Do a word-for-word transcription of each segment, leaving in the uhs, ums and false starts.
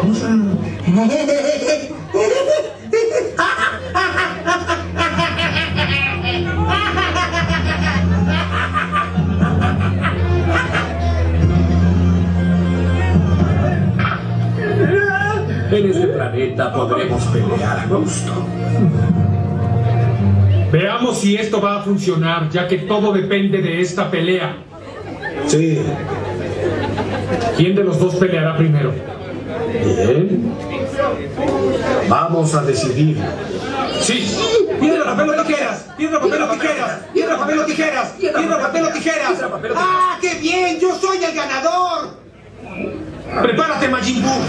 En este planeta podremos pelear a gusto. Veamos si esto va a funcionar, ya que todo depende de esta pelea. Sí. ¿Quién de los dos peleará primero? Bien. Vamos a decidir. Sí. ¡Piedra, papel o tijeras! ¡Piedra, papel o tijeras! ¡Piedra, papel o tijeras! ¡Piedra, papel o tijeras! ¡Ah, qué bien! ¡Yo soy el ganador! ¡Prepárate, Majin Buu!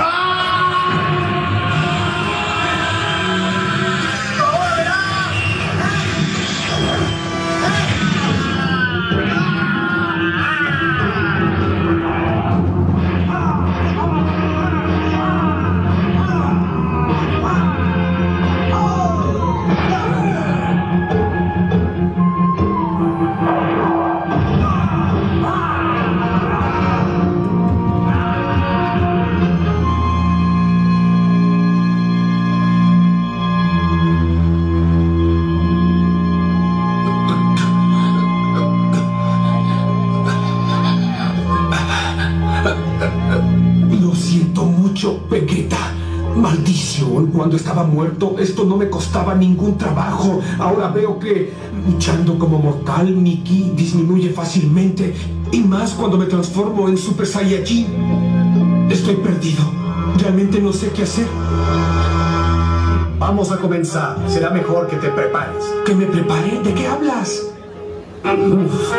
Vegeta, maldición, cuando estaba muerto esto no me costaba ningún trabajo. Ahora veo que luchando como mortal mi ki disminuye fácilmente, y más cuando me transformo en Super Saiyajin. Estoy perdido, realmente no sé qué hacer. Vamos a comenzar, será mejor que te prepares. ¿Que me prepare? ¿De qué hablas? Uf.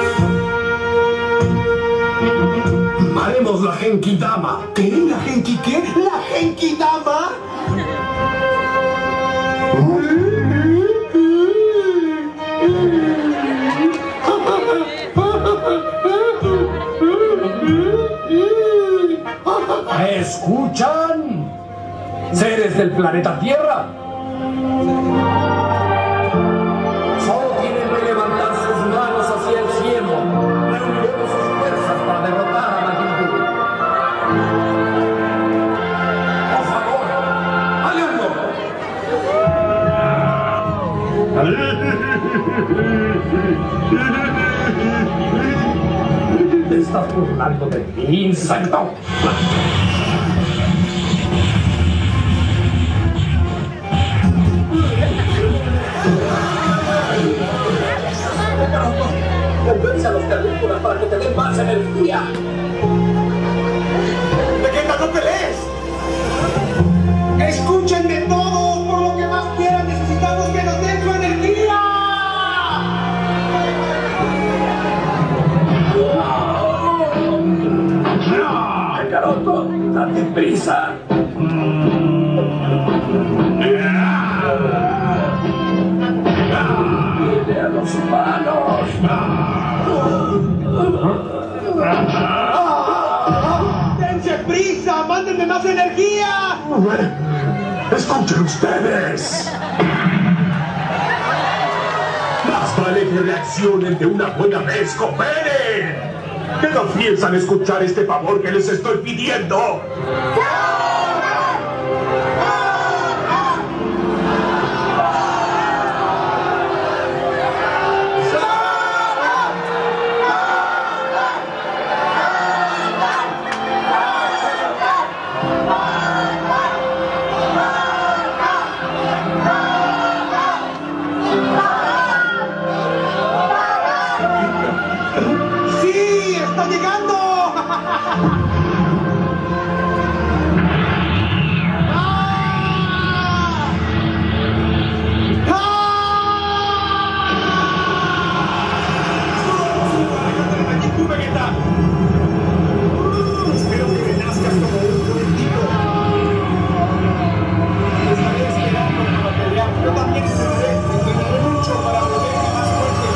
Haremos la Genki Dama. ¿Qué? ¿La Genki qué? ¿La Genki Dama? ¿Me escuchan? Seres del planeta Tierra. Solo tienen que levantar sus manos hacia el cielo. Reuniremos sus fuerzas para derrotar a Majin Buu. Por favor, háganlo. ¿Te estás burlando de mí, insecto? Convence a los terrícolas para que te den más energía. ¡Vegeta, no pelees! ¡Escúchenme todos! Por lo que más quieran, necesitamos que nos den su energía. ¡Kakaroto, date prisa! ¡Dile a los humanos! ¡Dense prisa! ¡Mándenme más energía! ¡Escuchen ustedes! ¡Más vale que reaccionen de una buena vez, cooperen! ¿Qué no piensan escuchar este favor que les estoy pidiendo? ¡Sí! ¡Está llegando! Espero que renazcas como un buen tipo. Estaré esperando para pelear. Yo también esperaré. Entrenaré mucho para volverme más fuerte.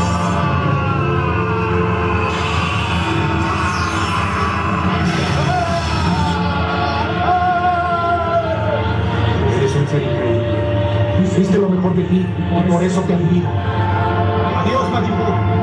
Eres un ser increíble. Hiciste lo mejor de ti y por eso te admiro. Adiós, Majin Buu.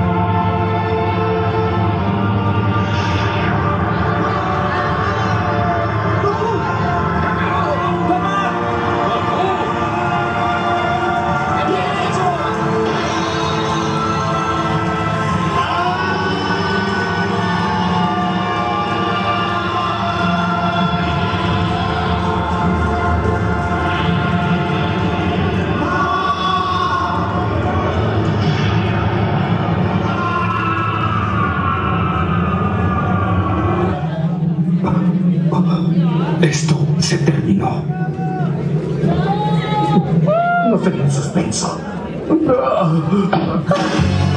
Esto se terminó. No estoy en suspenso.